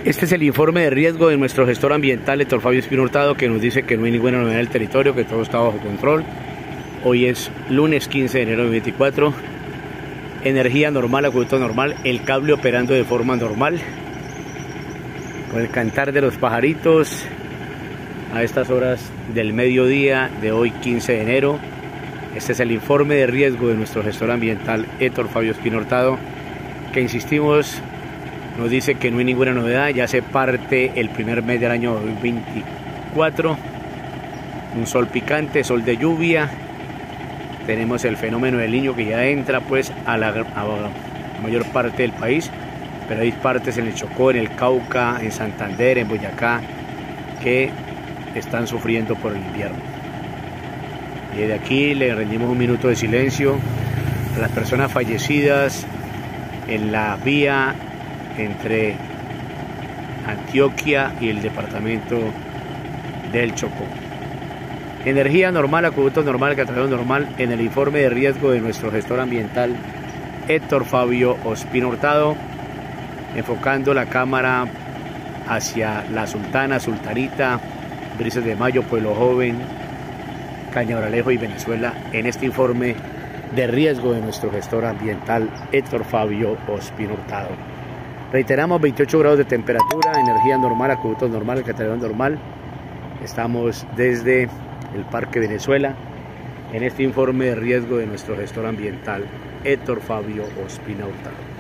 Este es el informe de riesgo de nuestro gestor ambiental, Héctor Fabio Espino Hurtado, que nos dice que no hay ninguna novedad en el territorio, que todo está bajo control. Hoy es lunes 15 de enero de 2024. Energía normal, acueducto normal, el cable operando de forma normal. Con el cantar de los pajaritos a estas horas del mediodía de hoy 15 de enero. Este es el informe de riesgo de nuestro gestor ambiental, Héctor Fabio Espino Hurtado, que insistimos, nos dice que no hay ninguna novedad, ya se parte el primer mes del año 2024, un sol picante, sol de lluvia, tenemos el fenómeno del Niño que ya entra pues a la mayor parte del país, pero hay partes en el Chocó, en el Cauca, en Santander, en Boyacá, que están sufriendo por el invierno. Y desde aquí le rendimos un minuto de silencio a las personas fallecidas en la vía entre Antioquia y el departamento del Chocó. Energía normal, acueducto normal, catadero normal, en el informe de riesgo de nuestro gestor ambiental, Héctor Fabio Espino Hurtado, enfocando la cámara hacia La Sultana, Sultanita, Brisas de Mayo, Pueblo Joven, Cañabralejo y Venezuela, en este informe de riesgo de nuestro gestor ambiental, Héctor Fabio Espino Hurtado. Reiteramos, 28 grados de temperatura, energía normal, acueducto normal, catadero normal. Estamos desde el Parque Venezuela, en este informe de riesgo de nuestro gestor ambiental, Héctor Fabio Espino Hurtado.